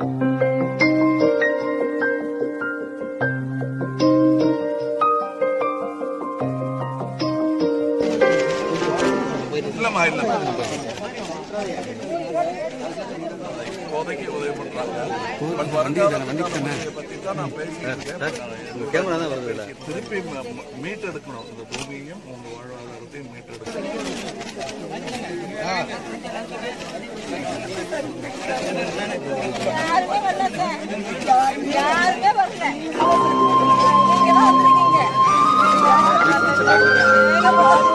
திருப்பி மீட்டெடுக்கணும் இந்த பூமியையும் உங்க வாழ்வாதாரத்தையும் மீட்டெடுக்கணும். யாருமே வரல.